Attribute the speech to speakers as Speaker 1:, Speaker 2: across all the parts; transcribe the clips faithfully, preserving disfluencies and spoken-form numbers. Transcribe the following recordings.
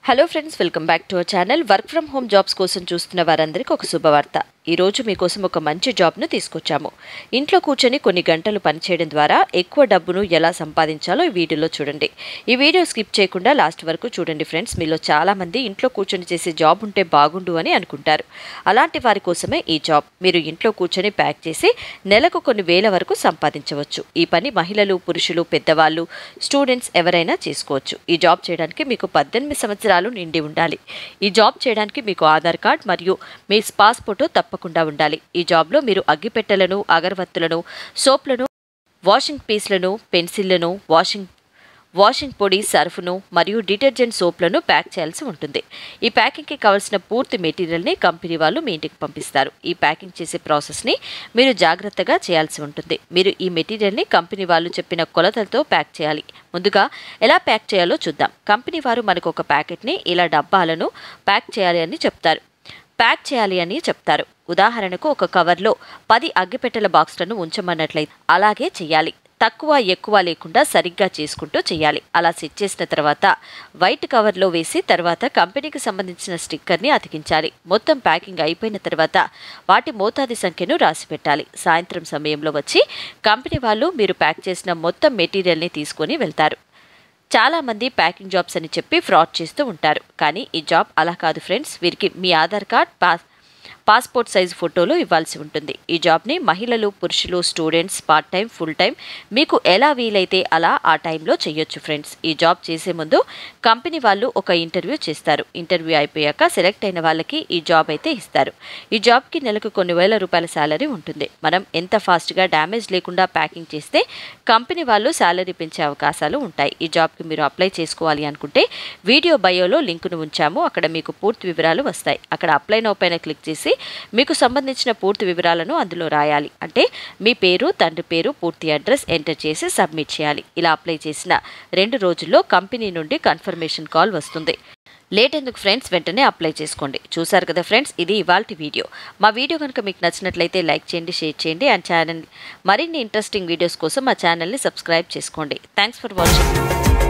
Speaker 1: Hello friends, welcome back to our channel. Work from home jobs కోసం చూస్తున్న వారందరికీ ఒక శుభవార్త. ఈ రోజు మీకోసం ఒక మంచి జాబ్ను తీసుకొచ్చాము. ఇంట్లో కూర్చొని కొన్ని గంటలు పనిచేయడం ద్వారా ఎక్కువ డబ్బును ఎలా సంపాదించాలో ఈ వీడియోలో చూడండి. ఈ వీడియో స్కిప్ చేయకుండా లాస్ట్ వరకు చూడండి ఫ్రెండ్స్. మీలో చాలామంది ఇంట్లో కూర్చొని చేసే జాబ్ ఉంటే బాగుండు అని అనుకుంటారు. అలాంటి వారి కోసమే ఈ జాబ్. మీరు ఇంట్లో కూర్చొని ప్యాక్ చేసి నెలకు కొన్ని వేల వరకు సంపాదించవచ్చు. ఈ పని మహిళలు, పురుషులు, పెద్దవాళ్ళు, స్టూడెంట్స్ ఎవరైనా చేసుకోవచ్చు. ఈ జాబ్ చేయడానికి మీకు పద్దెనిమిది సంవత్సరాలు నిండి ఉండాలి. ఈ జాబ్ చేయడానికి మీకు ఆధార్ కార్డ్ మరియు మీ పాస్పోర్ట్ తప్పకుండా ఉండాలి. ఈ జాబ్లో మీరు అగ్గిపెట్టెలను, అగరవత్తులను, సోప్లను, వాషింగ్ పీస్లను, పెన్సిళ్లను, వాషింగ్ వాషింగ్ పొడి, సర్ఫ్ను మరియు డిటర్జెంట్ సోప్లను ప్యాక్ చేయాల్సి ఉంటుంది. ఈ ప్యాకింగ్కి కావాల్సిన పూర్తి మెటీరియల్ని కంపెనీ వాళ్ళు మీ ఇంటికి పంపిస్తారు. ఈ ప్యాకింగ్ చేసే ప్రాసెస్ని మీరు జాగ్రత్తగా చేయాల్సి ఉంటుంది. మీరు ఈ మెటీరియల్ని కంపెనీ వాళ్ళు చెప్పిన కొలతలతో ప్యాక్ చేయాలి. ముందుగా ఎలా ప్యాక్ చేయాలో చూద్దాం. కంపెనీ వారు మనకు ఒక ప్యాకెట్ని ఇలా డబ్బాలను ప్యాక్ చేయాలి అని చెప్తారు ప్యాక్ చేయాలి అని చెప్తారు ఉదాహరణకు ఒక కవర్లో పది అగ్గిపెట్టెల బాక్స్లను ఉంచమన్నట్లయితే అలాగే చేయాలి. తక్కువ ఎక్కువ లేకుండా సరిగ్గా చేసుకుంటూ చేయాలి. అలా సెట్ చేసిన తర్వాత వైట్ కవర్లో వేసి తర్వాత కంపెనీకి సంబంధించిన స్టిక్కర్ని అతికించాలి. మొత్తం ప్యాకింగ్ అయిపోయిన తర్వాత వాటి మోతాది సంఖ్యను రాసి పెట్టాలి. సాయంత్రం సమయంలో వచ్చి కంపెనీ వాళ్ళు మీరు ప్యాక్ చేసిన మొత్తం మెటీరియల్ని తీసుకొని వెళ్తారు. చాలామంది ప్యాకింగ్ జాబ్స్ అని చెప్పి ఫ్రాడ్ చేస్తూ ఉంటారు. కానీ ఈ జాబ్ అలా కాదు ఫ్రెండ్స్. వీరికి మీ Aadhaar card, pass passport size ఫోటోలు ఇవ్వాల్సి ఉంటుంది. ఈ జాబ్ని మహిళలు, పురుషులు, students part time, full time మీకు ఎలా వీలైతే అలా ఆ టైంలో చేయొచ్చు ఫ్రెండ్స్. ఈ జాబ్ చేసే ముందు కంపెనీ వాళ్ళు ఒక ఇంటర్వ్యూ చేస్తారు. ఇంటర్వ్యూ అయిపోయాక సెలెక్ట్ అయిన వాళ్ళకి ఈ జాబ్ అయితే ఇస్తారు. ఈ జాబ్కి నెలకు కొన్ని వేల రూపాయల శాలరీ ఉంటుంది. మనం ఎంత ఫాస్ట్గా డ్యామేజ్ లేకుండా ప్యాకింగ్ చేస్తే కంపెనీ వాళ్ళు శాలరీ పెంచే అవకాశాలు ఉంటాయి. ఈ జాబ్కి మీరు అప్లై చేసుకోవాలి అనుకుంటే వీడియో బయోలో లింకును ఉంచాము. అక్కడ మీకు పూర్తి వివరాలు వస్తాయి. అక్కడ అప్లై నౌ పైన క్లిక్ చేసి మీకు సంబంధించిన పూర్తి వివరాలను అందులో రాయాలి. అంటే మీ పేరు, తండ్రి పేరు, పూర్తి అడ్రస్ ఎంటర్ చేసి సబ్మిట్ చేయాలి. ఇలా అప్లై చేసిన రెండు రోజుల్లో కంపెనీ నుండి కన్ఫర్మేషన్ కాల్ వస్తుంది. లేట్ ఎందుకు ఫ్రెండ్స్, వెంటనే అప్లై చేసుకోండి. చూసారు కదా ఫ్రెండ్స్, ఇది ఇవాల్టి వీడియో. మా వీడియో కనుక మీకు నచ్చినట్లయితే లైక్ చేయండి, షేర్ చేయండి అండ్ ఛానల్ మరిన్ని ఇంట్రెస్టింగ్ వీడియోస్ కోసం మా ఛానల్ని సబ్స్క్రైబ్ చేసుకోండి. Thanks for watching.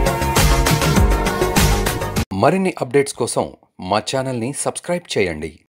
Speaker 2: మరిన్ని అప్డేట్స్ కోసం మా ఛానల్ని సబ్స్క్రైబ్ చేయండి.